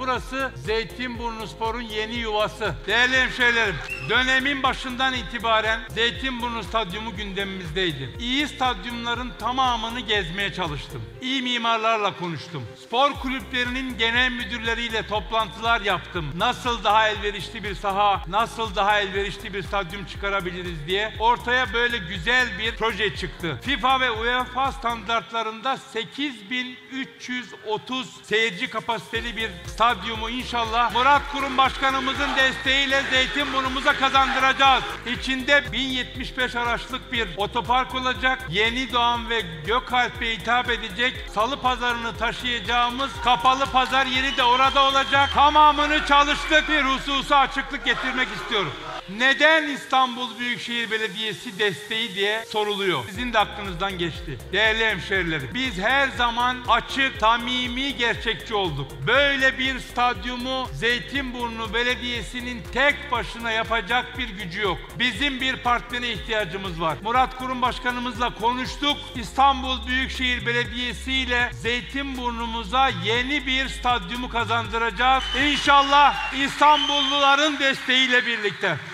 burası Zeytinburnuspor'un yeni yuvası. Değerli hemşehrilerim, dönemin başından itibaren Zeytinburnu Stadyumu gündemimizdeydi. İyi stadyumların tamamını gezmeye çalıştım. İyi mimarlarla konuştum. Spor kulüplerinin genel müdürleriyle toplantılar yaptım. Nasıl daha elverişli bir saha, nasıl daha elverişli bir stadyum çıkarabiliriz diye ortaya böyle güzel bir proje çıktı. FIFA ve UEFA standartlarında 8330 seyirci kapasiteli bir stadyumu inşallah Murat Kurum Başkanımızın desteğiyle Zeytinburnu'muza kazandıracağız. İçinde 1075 araçlık bir otopark olacak. Yeni Doğan ve Gökalp'e hitap edecek Salı Pazarı'nı taşıyacağımız kapalı pazar yeri de orada olacak. Tamamını çalıştık. Bir hususa açıklık getirmek istiyorum. Neden İstanbul Büyükşehir Belediyesi desteği diye soruluyor. Sizin de aklınızdan geçti. Değerli hemşehrilerim, biz her zaman açık, samimi, gerçekçi olduk. Böyle bir stadyumu Zeytinburnu Belediyesi'nin tek başına yapacak bir gücü yok. Bizim bir partnere ihtiyacımız var. Murat Kurum Başkanımızla konuştuk. İstanbul Büyükşehir Belediyesi ile Zeytinburnu'muza yeni bir stadyumu kazandıracağız. İnşallah İstanbulluların desteğiyle birlikte.